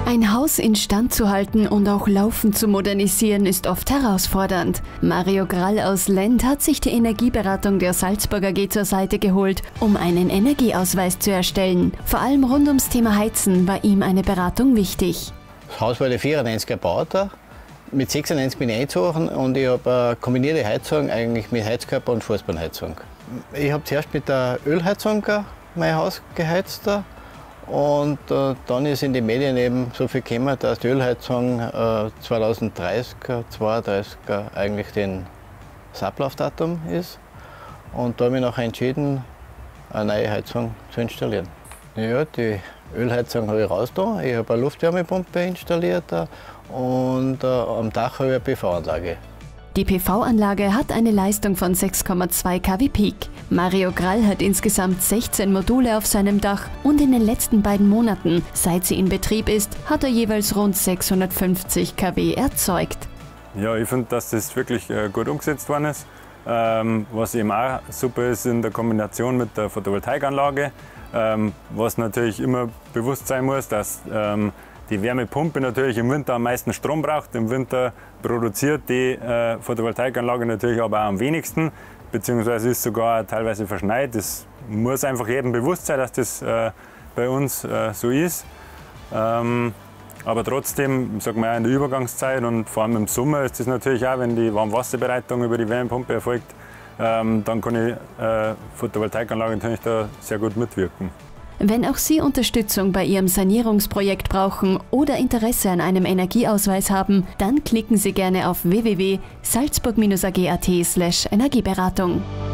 Ein Haus instand zu halten und auch laufend zu modernisieren ist oft herausfordernd. Mario Grall aus Lend hat sich die Energieberatung der Salzburg AG zur Seite geholt, um einen Energieausweis zu erstellen. Vor allem rund ums Thema Heizen war ihm eine Beratung wichtig. Das Haus wurde 94 gebaut, mit 96 bin ich eingezogen und ich habe eine kombinierte Heizung eigentlich mit Heizkörper und Fußbodenheizung. Ich habe zuerst mit der Ölheizung mein Haus geheizt. Und dann ist in die Medien eben so viel gekommen, dass die Ölheizung 2030, 32 eigentlich das Ablaufdatum ist. Und da habe ich nachher entschieden, eine neue Heizung zu installieren. Ja, die Ölheizung habe ich rausgetan. Ich habe eine Luftwärmepumpe installiert und am Dach habe ich eine PV-Anlage. Die PV-Anlage hat eine Leistung von 6,2 kW Peak. Mario Grall hat insgesamt 16 Module auf seinem Dach und in den letzten beiden Monaten, seit sie in Betrieb ist, hat er jeweils rund 650 kW erzeugt. Ja, ich finde, dass das wirklich gut umgesetzt worden ist. Was eben auch super ist in der Kombination mit der Photovoltaikanlage, was natürlich immer bewusst sein muss, dass die Wärmepumpe natürlich im Winter am meisten Strom braucht. Im Winter produziert die Photovoltaikanlage natürlich aber auch am wenigsten, beziehungsweise ist sogar teilweise verschneit. Das muss einfach jedem bewusst sein, dass das bei uns so ist. Aber trotzdem, sagen wir, in der Übergangszeit und vor allem im Sommer ist das natürlich auch, wenn die Warmwasserbereitung über die Wärmepumpe erfolgt, dann kann die Photovoltaikanlage natürlich da sehr gut mitwirken. Wenn auch Sie Unterstützung bei Ihrem Sanierungsprojekt brauchen oder Interesse an einem Energieausweis haben, dann klicken Sie gerne auf www.salzburg-ag.at/Energieberatung.